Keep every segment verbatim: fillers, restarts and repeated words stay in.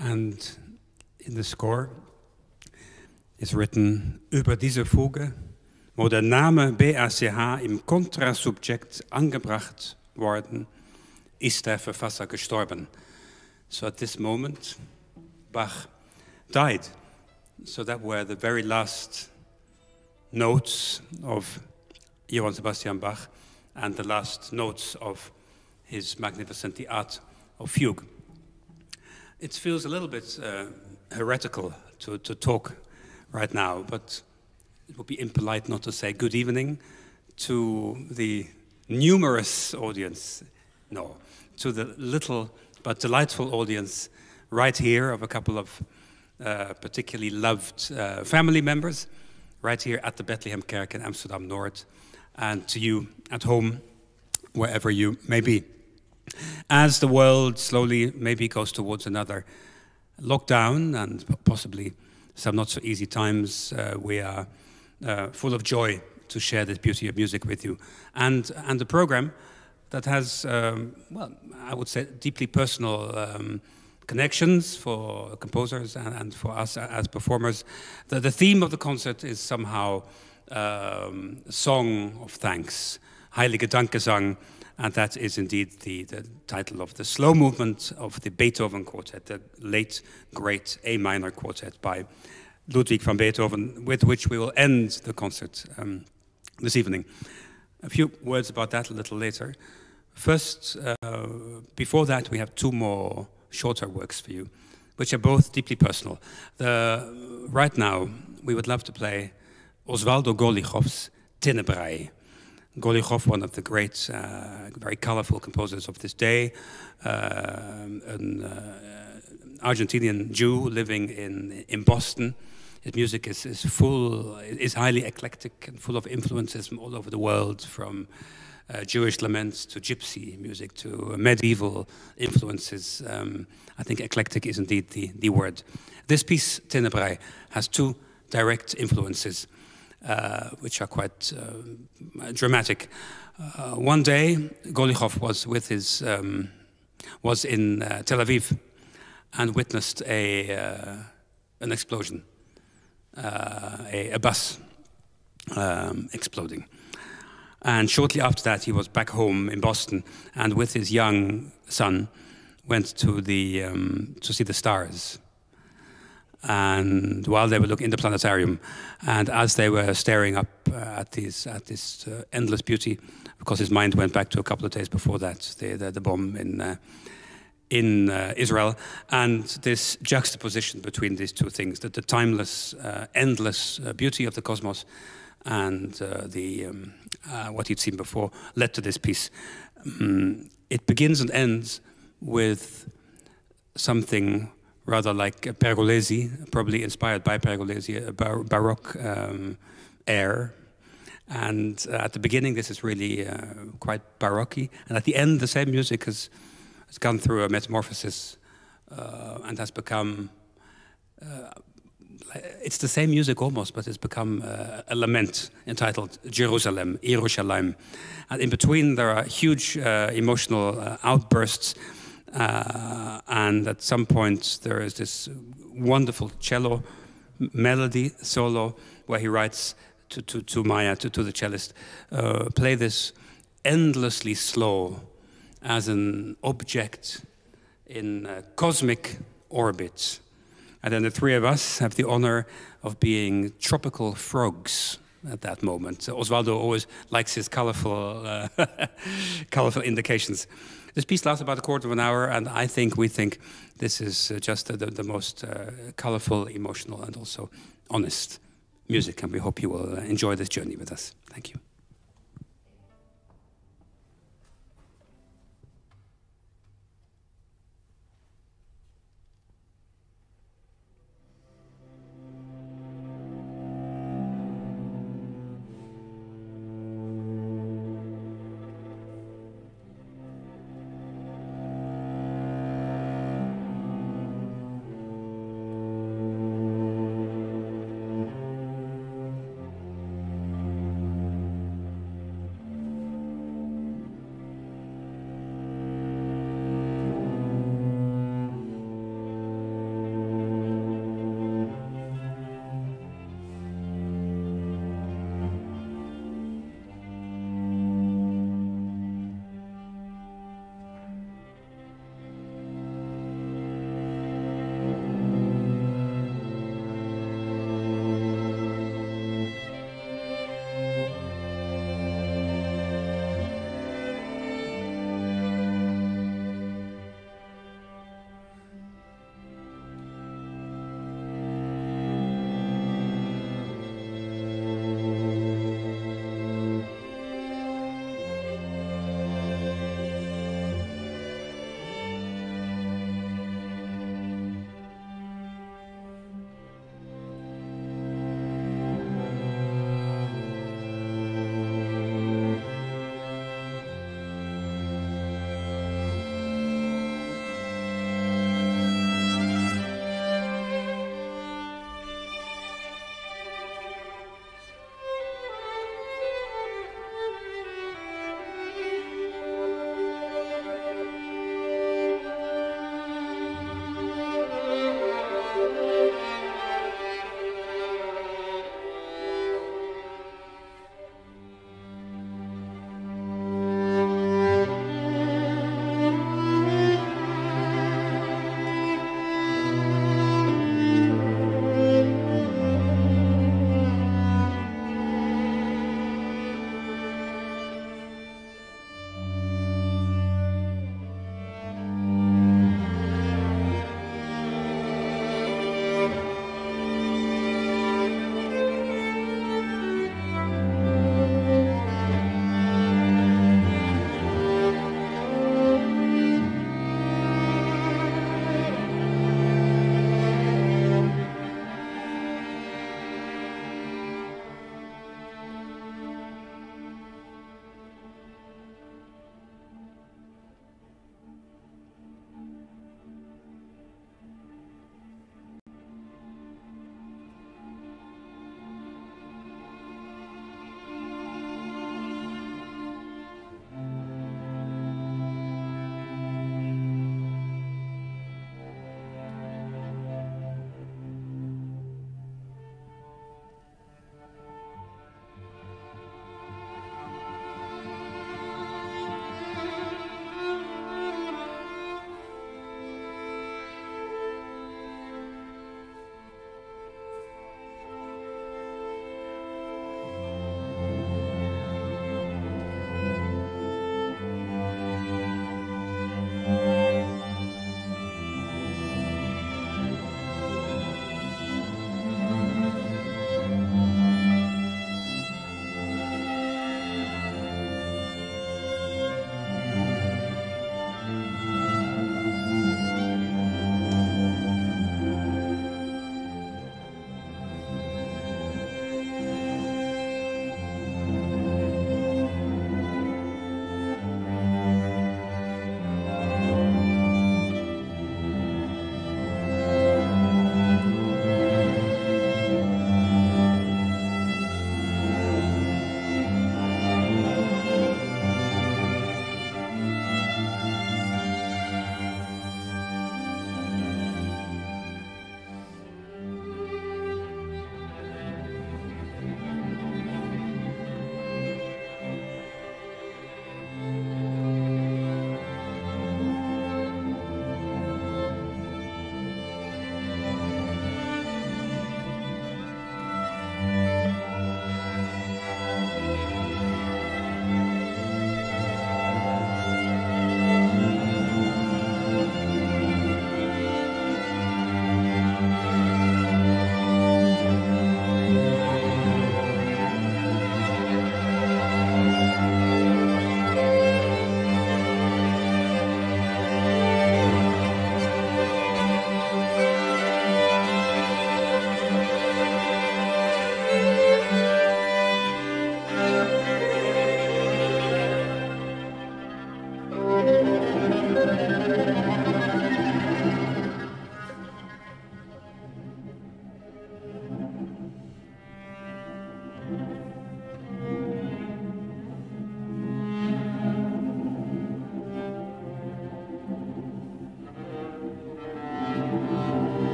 And in the score is written, über diese Fuge, wo der Name B A C H im Kontrasubjekt angebracht worden, ist der Verfasser gestorben. So at this moment, Bach died. So that were the very last notes of Johann Sebastian Bach and the last notes of his magnificent The Art of Fugue. It feels a little bit uh, heretical to, to talk right now, but it would be impolite not to say good evening to the numerous audience, no, to the little but delightful audience right here of a couple of uh, particularly loved uh, family members, right here at the Bethlehemkerk in Amsterdam North, and to you at home, wherever you may be. As the world slowly maybe goes towards another lockdown and possibly some not so easy times, uh, we are uh, full of joy to share this beauty of music with you. And, and the program that has, um, well, I would say deeply personal um, connections for composers and, and for us as performers. The, the theme of the concert is somehow um, a song of thanks, Heilige Dankgesang, and that is indeed the, the title of the slow movement of the Beethoven Quartet, the late, great A minor quartet by Ludwig van Beethoven, with which we will end the concert um, this evening. A few words about that a little later. First, uh, before that, we have two more shorter works for you, which are both deeply personal. The, right now, we would love to play Osvaldo Golijov's Tenebrae. Golijov, one of the great, uh, very colorful composers of this day, uh, an uh, Argentinian Jew living in, in Boston. His music is, is full, is highly eclectic and full of influences from all over the world, from uh, Jewish laments to gypsy music to medieval influences. Um, I think eclectic is indeed the, the word. This piece, Tenebrae, has two direct influences, uh, which are quite uh, dramatic. Uh, one day, Golijov was with his um, was in uh, Tel Aviv and witnessed a uh, an explosion. Uh, a, a bus um, exploding. And shortly after that, he was back home in Boston and with his young son went to the um, to see the stars. And while they were looking in the planetarium, and as they were staring up uh, at these at this uh, endless beauty, of course, his mind went back to a couple of days before that, the the, the bomb in. Uh, in uh, Israel, and this juxtaposition between these two things, that the timeless, uh, endless uh, beauty of the cosmos and uh, the um, uh, what he'd seen before, led to this piece. Um, it begins and ends with something rather like a Pergolesi, probably inspired by Pergolesi, a bar Baroque um, air. And uh, at the beginning, this is really uh, quite Baroque, and at the end, the same music has It's gone through a metamorphosis uh, and has become, uh, it's the same music almost, but it's become uh, a lament entitled Jerusalem, Yerushalayim. And in between there are huge uh, emotional uh, outbursts, uh, and at some point there is this wonderful cello melody solo where he writes to, to, to Maja, to, to the cellist, uh, play this endlessly slow as an object in uh, cosmic orbit. And then the three of us have the honor of being tropical frogs at that moment. So Osvaldo always likes his colorful, uh, colorful indications. This piece lasts about a quarter of an hour, and I think, we think, this is uh, just the, the most uh, colorful, emotional, and also honest music, and we hope you will uh, enjoy this journey with us. Thank you.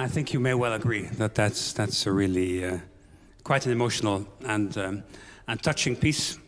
I think you may well agree that that's, that's a really uh, quite an emotional and, um, and touching piece.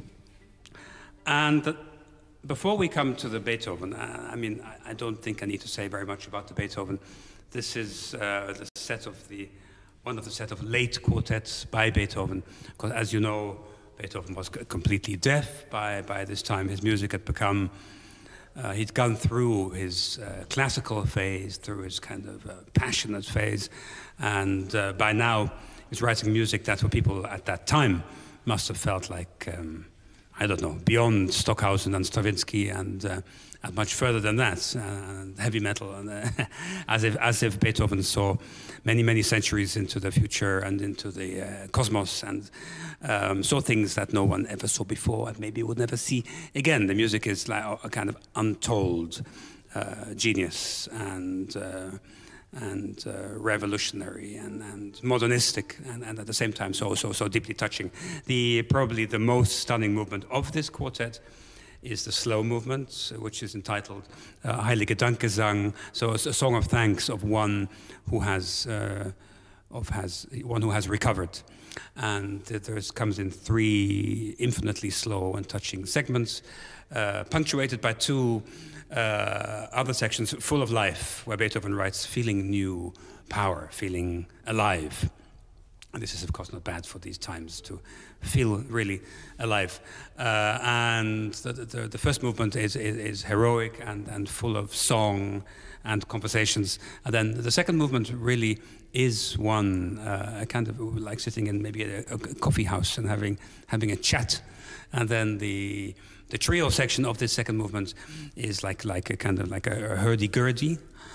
And before we come to the Beethoven, uh, I mean, I, I don't think I need to say very much about the Beethoven. This is uh, the set of the, one of the set of late quartets by Beethoven, because as you know, Beethoven was completely deaf by, by this time. His music had become, uh, he'd gone through his uh, classical phase, through his kind of uh, passionate phase, and uh, by now he's writing music that for people at that time must have felt like, um, I don't know, beyond Stockhausen and Stravinsky and, uh, and much further than that, uh, heavy metal, and, uh, as, if, as if Beethoven saw many, many centuries into the future and into the uh, cosmos, and um, saw things that no one ever saw before and maybe would never see again. The music is like a kind of untold uh, genius and uh, and uh, revolutionary and, and modernistic, and, and at the same time so, so, so deeply touching. The, probably the most stunning movement of this quartet is the slow movement, which is entitled uh, Heilige Dankgesang, so it's a song of thanks of one who has, uh, of has, one who has recovered. And there comes in three infinitely slow and touching segments, uh, punctuated by two uh, other sections full of life, where Beethoven writes, feeling new power, feeling alive. And this is, of course, not bad for these times, to feel really alive. Uh, and the, the, the first movement is, is, is heroic and, and full of song and conversations. And then the second movement really is one, uh, kind of like sitting in maybe a, a coffee house and having, having a chat. And then the, the trio section of this second movement is like, like a kind of like a, a hurdy-gurdy,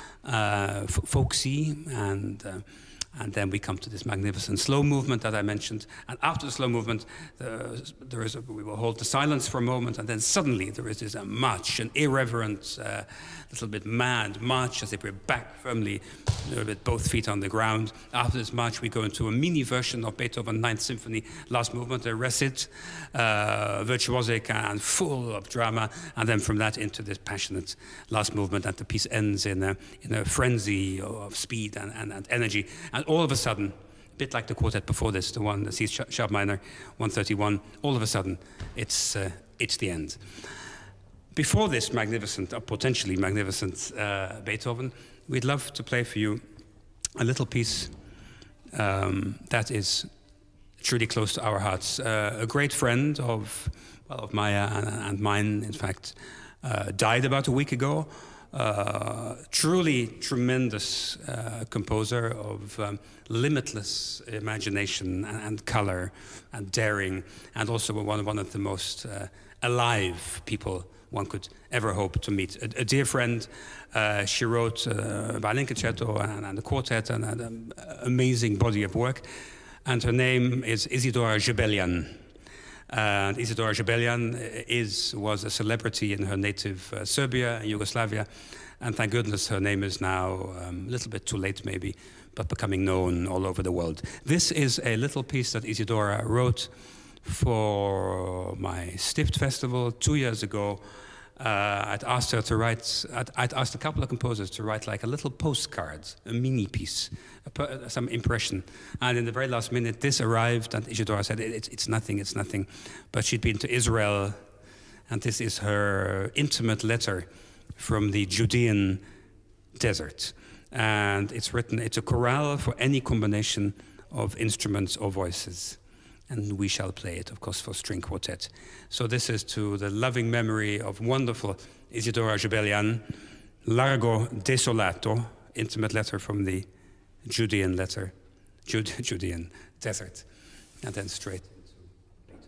uh, folksy, and... Uh, And then we come to this magnificent slow movement that I mentioned. And after the slow movement, uh, there is a, we will hold the silence for a moment, and then suddenly there is this uh, march, an irreverent, uh, little bit mad march, as if we're back firmly, uh, with both feet on the ground. After this march, we go into a mini version of Beethoven's Ninth Symphony, last movement, a recit, uh, virtuosic and full of drama. And then from that into this passionate last movement, and the piece ends in a, in a frenzy of speed and, and, and energy. And all of a sudden, a bit like the quartet before this, the one, the C sharp minor, one thirty-one, all of a sudden, it's, uh, it's the end. Before this magnificent, or potentially magnificent uh, Beethoven, we'd love to play for you a little piece um, that is truly close to our hearts. Uh, a great friend of, well, of Maja and, and mine, in fact, uh, died about a week ago. Uh, truly tremendous uh, composer of um, limitless imagination and, and color and daring, and also one, one of the most uh, alive people one could ever hope to meet. A, a dear friend, uh, she wrote uh, violin concerto and, and a quartet and an amazing body of work, and her name is Isidora Zebeljan. And Isidora Zebeljan is, was a celebrity in her native uh, Serbia and Yugoslavia. And thank goodness her name is now um, a little bit too late maybe, but becoming known all over the world. This is a little piece that Isidora wrote for my Stift Festival two years ago. Uh, I'd asked her to write, I'd, I'd asked a couple of composers to write like a little postcard, a mini piece, a, some impression. And in the very last minute, this arrived, and Isidora said, it, it's nothing, it's nothing. But she'd been to Israel, and this is her intimate letter from the Judean desert. And it's written, it's a chorale for any combination of instruments or voices. And we shall play it, of course, for string quartet. So this is to the loving memory of wonderful Isidora Zebeljan, Largo Desolato, intimate letter from the Judean letter, Jude, Judean desert, and then straight into Beethoven.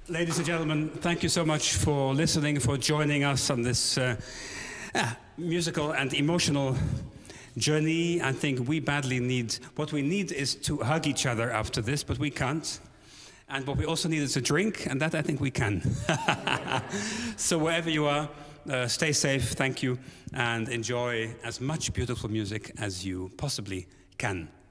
Ladies and gentlemen, thank you so much for listening, for joining us on this uh, uh, musical and emotional journey. I think we badly need, what we need is to hug each other after this, but we can't. And what we also need is a drink, and that I think we can. So wherever you are, uh, stay safe, thank you, and enjoy as much beautiful music as you possibly can.